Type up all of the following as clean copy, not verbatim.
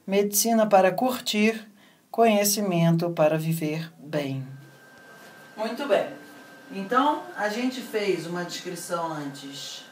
medicina para curtir, conhecimento para viver bem. Muito bem. Então, a gente fez uma descrição antes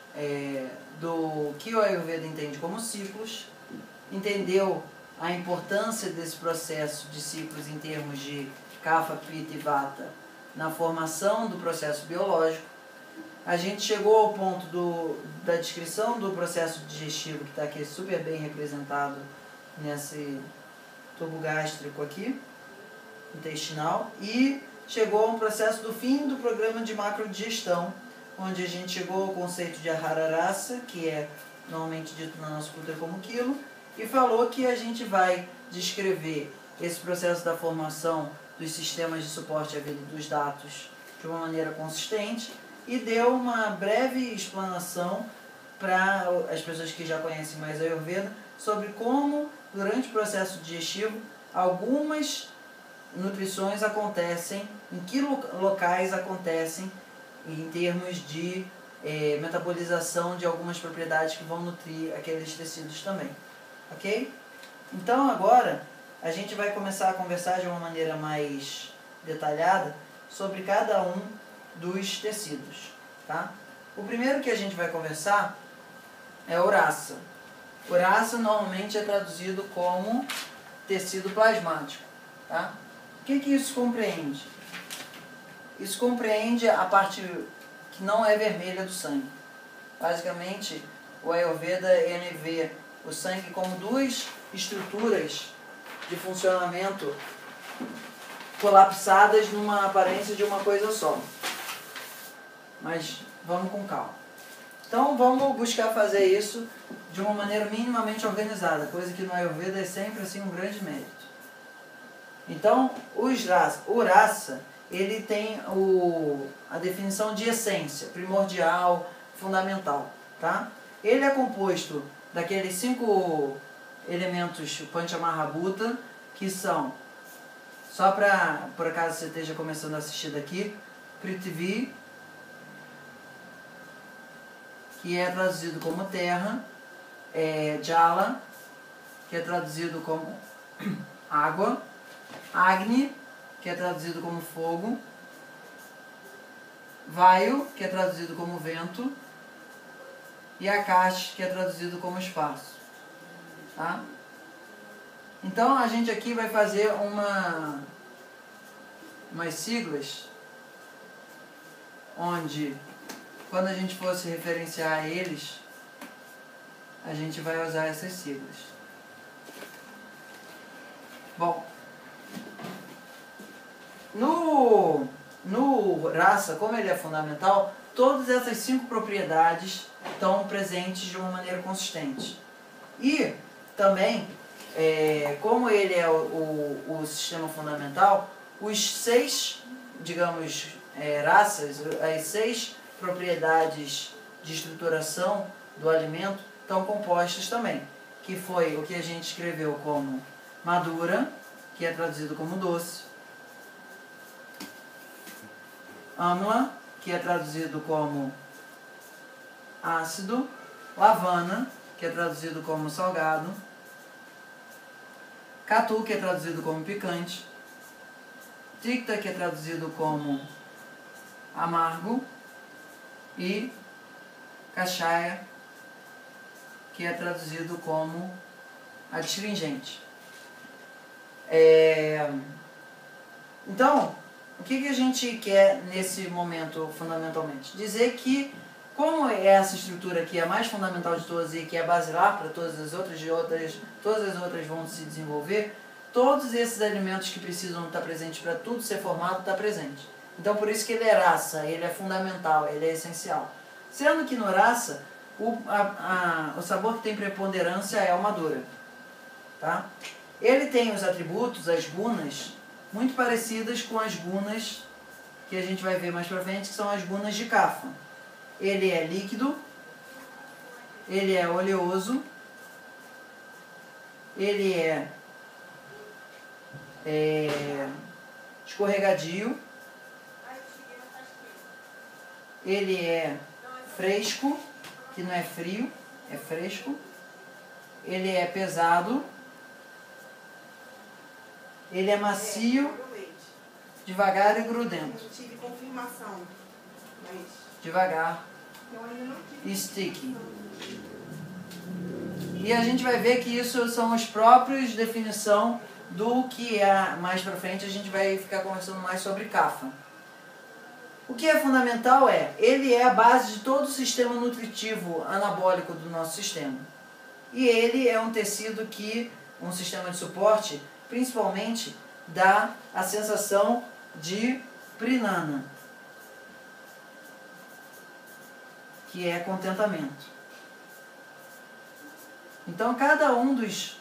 do que o Ayurveda entende como ciclos, entendeu a importância desse processo de ciclos em termos de Kapha, Pitta e Vata na formação do processo biológico. A gente chegou ao ponto da descrição do processo digestivo, que está aqui super bem representado nesse tubo gástrico aqui, intestinal, e chegou ao processo do fim do programa de macrodigestão, onde a gente chegou ao conceito de Ahara Rasa, que é normalmente dito na nossa cultura como quilo, e falou que a gente vai descrever esse processo da formação dos sistemas de suporte à vida dos dados de uma maneira consistente, e deu uma breve explanação para as pessoas que já conhecem mais a Ayurveda sobre como, durante o processo digestivo, algumas nutrições acontecem, em que locais acontecem, em termos de metabolização de algumas propriedades que vão nutrir aqueles tecidos também. Ok? Então agora a gente vai começar a conversar de uma maneira mais detalhada sobre cada um dos tecidos. Tá? O primeiro que a gente vai conversar é o Rasa. O Rasa normalmente é traduzido como tecido plasmático. Tá? O que isso compreende? Isso compreende a parte que não é vermelha do sangue. Basicamente, o Ayurveda ele vê o sangue como duas estruturas de funcionamento colapsadas numa aparência de uma coisa só. Mas vamos com calma. Então vamos buscar fazer isso de uma maneira minimamente organizada, coisa que no Ayurveda é sempre assim um grande mérito. Então, o Rasa, ele tem a definição de essência, primordial, fundamental. Tá? Ele é composto daqueles 5 elementos Panchamahabhuta, que são, só para por acaso você esteja começando a assistir daqui, Prithvi, que é traduzido como terra, Jala, que é traduzido como água, Agni, que é traduzido como fogo, Vayu, que é traduzido como vento, e Akash, que é traduzido como espaço. Tá? Então a gente aqui vai fazer umas siglas, onde quando a gente for se referenciar a eles, a gente vai usar essas siglas. Bom, no Rasa, como ele é fundamental, todas essas 5 propriedades estão presentes de uma maneira consistente. E também, como ele é o sistema fundamental, os 6, digamos, raças, as 6 propriedades de estruturação do alimento estão compostas também, que foi o que a gente escreveu como Madura, que é traduzido como doce, Amla, que é traduzido como ácido, Lavana, que é traduzido como salgado, Katu, que é traduzido como picante, Tikta, que é traduzido como amargo, e Kashaya, que é traduzido como adstringente. Então, o que a gente quer nesse momento fundamentalmente? Dizer que, como essa estrutura aqui é a mais fundamental de todas e que é basilar para todas as outras vão se desenvolver, todos esses alimentos que precisam estar presentes para tudo ser formado, está presente. Então por isso que ele é Rasa, ele é fundamental, ele é essencial. Sendo que no Rasa, o sabor que tem preponderância é o Madura. Tá? Ele tem os atributos, as gunas, muito parecidas com as gunas que a gente vai ver mais pra frente, que são as gunas de Kapha. Ele é líquido, ele é oleoso, ele é escorregadio, ele é fresco, que não é frio, é fresco, ele é pesado Ele é macio, devagar e grudento. Eu tive confirmação, mas... Devagar e sticky. E a gente vai ver que isso são os próprios definição do que é mais pra frente. A gente vai ficar conversando mais sobre Kapha. O que é fundamental ele é a base de todo o sistema nutritivo anabólico do nosso sistema. E ele é um tecido que, um sistema de suporte, principalmente dá a sensação de prinana, que é contentamento. Então, cada um dos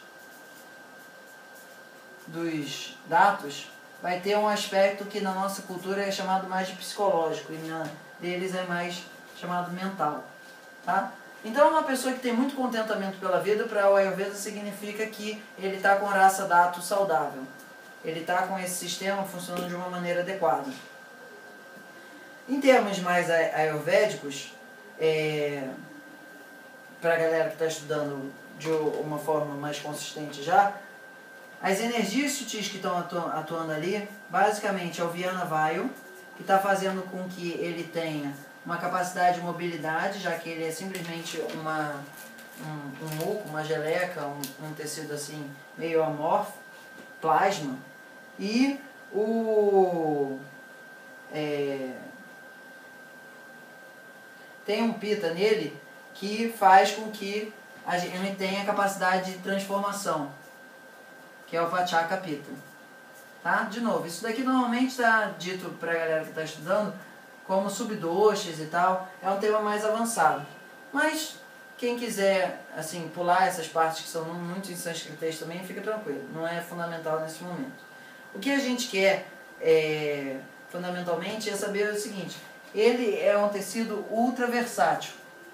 datos vai ter um aspecto que na nossa cultura é chamado mais de psicológico, e na deles é mais chamado mental. Tá? Então, uma pessoa que tem muito contentamento pela vida, para o Ayurveda significa que ele está com raça dato saudável. Ele está com esse sistema funcionando de uma maneira adequada. Em termos mais ayurvédicos, para a galera que está estudando de uma forma mais consistente já, as energias sutis que estão atuando ali, basicamente é o Vyana Vayu, que está fazendo com que ele tenha uma capacidade de mobilidade, já que ele é simplesmente um muco, uma geleca, um tecido assim meio amorfo, plasma, e tem um pita nele que faz com que a gente tenha capacidade de transformação, que é o Vachaka Pita. Tá? De novo, isso daqui normalmente está dito para a galera que está estudando como subdoshas e tal, é um tema mais avançado. Mas quem quiser assim, pular essas partes que são muito em sânscrito também, fica tranquilo, não é fundamental nesse momento. O que a gente quer fundamentalmente é saber o seguinte: ele é um tecido ultra versátil.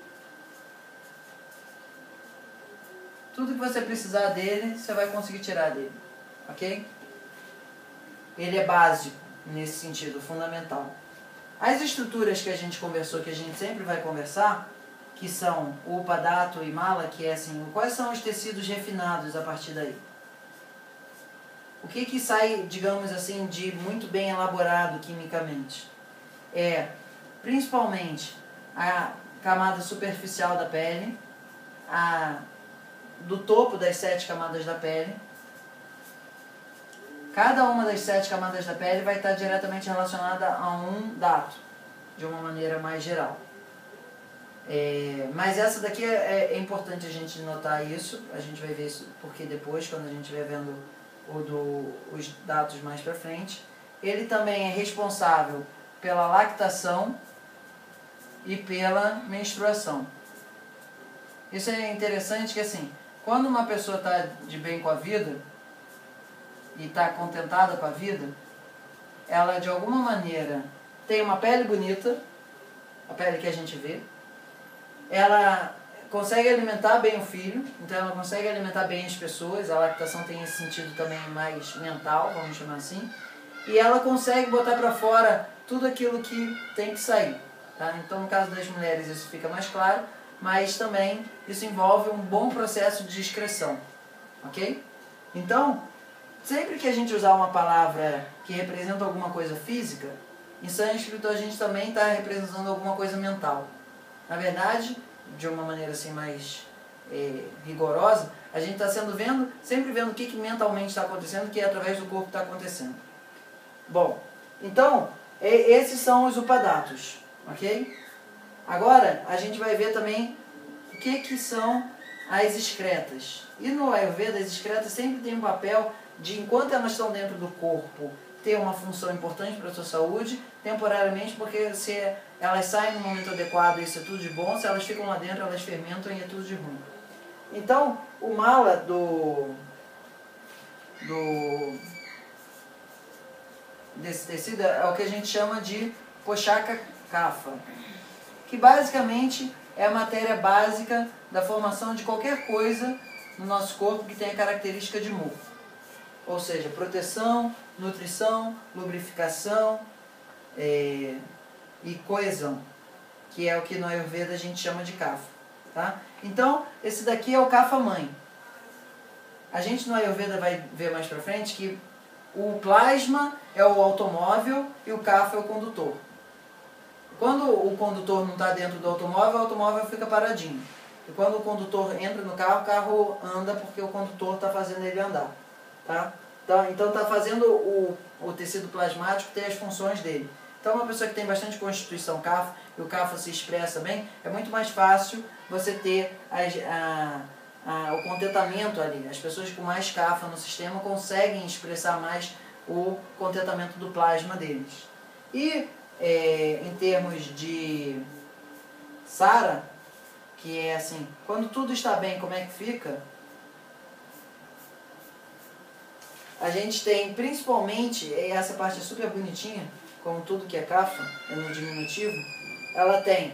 Tudo que você precisar dele, você vai conseguir tirar dele, ok? Ele é básico nesse sentido, fundamental. As estruturas que a gente conversou, que a gente sempre vai conversar, que são o Upadato e Mala, que é assim, quais são os tecidos refinados a partir daí? O que sai, digamos assim, de muito bem elaborado quimicamente? Principalmente a camada superficial da pele, do topo das 7 camadas da pele. Cada uma das 7 camadas da pele vai estar diretamente relacionada a um dato, de uma maneira mais geral. Mas essa daqui é importante a gente notar isso, a gente vai ver isso porque depois, quando a gente estiver vendo os dados mais para frente. Ele também é responsável pela lactação e pela menstruação. Isso é interessante que assim, quando uma pessoa está de bem com a vida e está contentada com a vida, ela de alguma maneira tem uma pele bonita, a pele que a gente vê, ela consegue alimentar bem o filho, então ela consegue alimentar bem as pessoas, a lactação tem esse sentido também mais mental, vamos chamar assim, e ela consegue botar para fora tudo aquilo que tem que sair. Tá? Então no caso das mulheres isso fica mais claro, mas também isso envolve um bom processo de excreção, ok? Então, sempre que a gente usar uma palavra que representa alguma coisa física, em sânscrito a gente também está representando alguma coisa mental. Na verdade, de uma maneira assim mais rigorosa, a gente está sempre vendo o que mentalmente está acontecendo, que é através do corpo está acontecendo. Bom, então, esses são os upadatos, ok? Agora, a gente vai ver também o que são as excretas. E no Ayurveda, as excretas sempre têm um papel de, enquanto elas estão dentro do corpo, ter uma função importante para a sua saúde, temporariamente, porque se elas saem no momento adequado, isso é tudo de bom, se elas ficam lá dentro, elas fermentam e é tudo de ruim. Então, o mala desse tecido é o que a gente chama de Poshaka Kapha, que basicamente é a matéria básica da formação de qualquer coisa no nosso corpo que tenha característica de mu. Ou seja, proteção, nutrição, lubrificação e coesão, que é o que no Ayurveda a gente chama de Kapha. Tá? Então, esse daqui é o Kapha mãe. A gente no Ayurveda vai ver mais pra frente que O plasma é o automóvel e o CAF é o condutor. Quando o condutor não está dentro do automóvel, o automóvel fica paradinho. E quando o condutor entra no carro, o carro anda porque o condutor está fazendo ele andar. Tá? Então está fazendo o tecido plasmático ter as funções dele. Então uma pessoa que tem bastante constituição CAF e o CAF se expressa bem, é muito mais fácil você ter o contentamento ali. As pessoas com mais CAF no sistema conseguem expressar mais o contentamento do plasma deles. E em termos de SARA, que é assim, quando tudo está bem, como é que fica? A gente tem principalmente, essa parte é super bonitinha, como tudo que é CAF, é no diminutivo, ela tem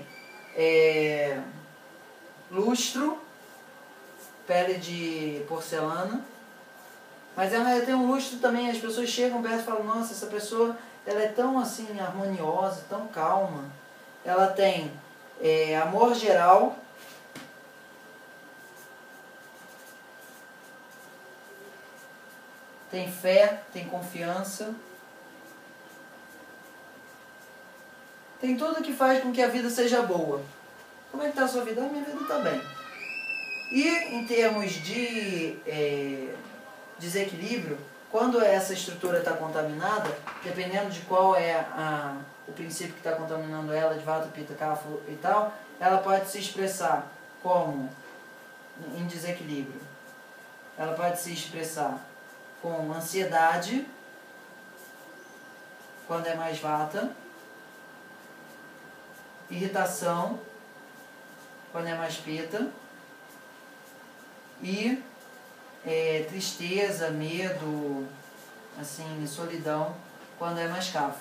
lustro, pele de porcelana, mas ela tem um lustro também, as pessoas chegam perto e falam, nossa, essa pessoa ela é tão assim harmoniosa, tão calma. Ela tem amor geral, tem fé, tem confiança, tem tudo que faz com que a vida seja boa. Como é que está a sua vida? A minha vida está bem. E em termos de desequilíbrio, quando essa estrutura está contaminada, dependendo de qual é o princípio que está contaminando ela, de Vata, Pitta, Kapha e tal, ela pode se expressar como em desequilíbrio. Ela pode se expressar com ansiedade, quando é mais Vata, irritação, quando é mais Pitta, e tristeza, medo, assim, solidão, quando é mais Kapha.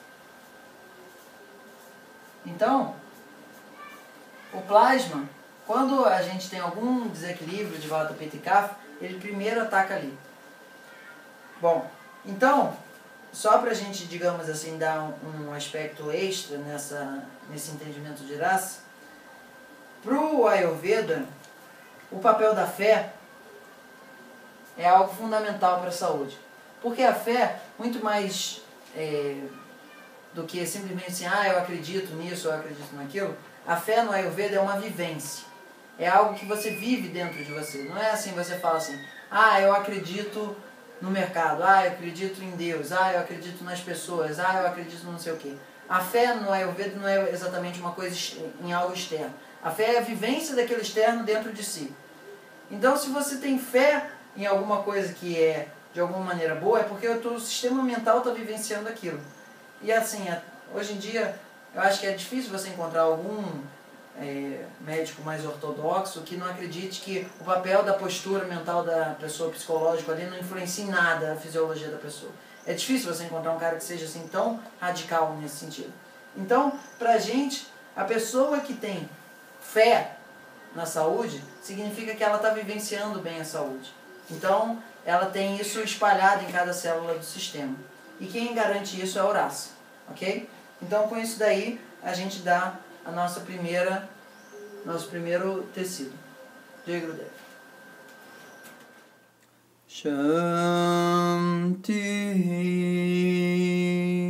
Então, o plasma, quando a gente tem algum desequilíbrio de Vata, Pitta e Kapha, ele primeiro ataca ali. Bom, então, só para a gente, digamos assim, dar um aspecto extra nesse entendimento de raça, para o Ayurveda, o papel da fé é algo fundamental para a saúde. Porque a fé, muito mais do que simplesmente assim, eu acredito nisso, eu acredito naquilo, a fé no Ayurveda é uma vivência. É algo que você vive dentro de você. Não é assim, você fala assim, eu acredito no mercado, eu acredito em Deus, eu acredito nas pessoas, eu acredito no não sei o quê. A fé no Ayurveda não é exatamente uma coisa em algo externo. A fé é a vivência daquele externo dentro de si. Então, se você tem fé em alguma coisa que é de alguma maneira boa, é porque o teu sistema mental está vivenciando aquilo. E assim, hoje em dia, eu acho que é difícil você encontrar algum médico mais ortodoxo que não acredite que o papel da postura mental da pessoa, psicológica ali, não influencia em nada a fisiologia da pessoa. É difícil você encontrar um cara que seja assim tão radical nesse sentido. Então, pra gente, a pessoa que tem fé na saúde, significa que ela está vivenciando bem a saúde. Então, ela tem isso espalhado em cada célula do sistema. E quem garante isso é a Horácio, ok? Então, com isso daí, a gente dá a nosso primeiro tecido. Jai Gurudev. Shanti.